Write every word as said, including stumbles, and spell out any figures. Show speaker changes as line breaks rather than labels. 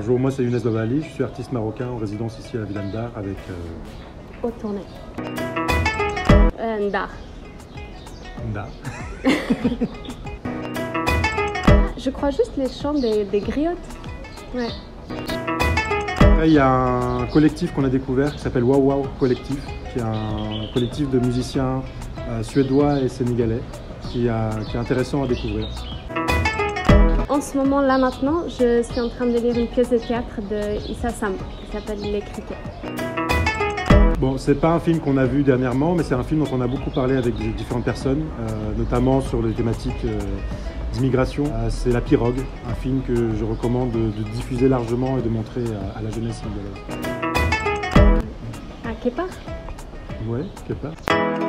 Bonjour, moi c'est Younes Babali, je suis artiste marocain en résidence ici à la Villa Ndar avec... Euh...
Haute tournée. Euh, Ndar.
Ndar.
Je crois juste les chants des, des griottes. Ouais.
Après, il y a un collectif qu'on a découvert qui s'appelle Wow Wow Collectif, qui est un collectif de musiciens euh, suédois et sénégalais qui, a, qui est intéressant à découvrir.
En ce moment, là maintenant, je suis en train de lire une pièce de théâtre de Issa Samb qui s'appelle Les Criquets.
Bon, c'est pas un film qu'on a vu dernièrement, mais c'est un film dont on a beaucoup parlé avec différentes personnes, euh, notamment sur les thématiques euh, d'immigration. Euh, c'est La Pirogue, un film que je recommande de, de diffuser largement et de montrer à, à la jeunesse sénégalaise.
À Képar?
Ouais, Képar.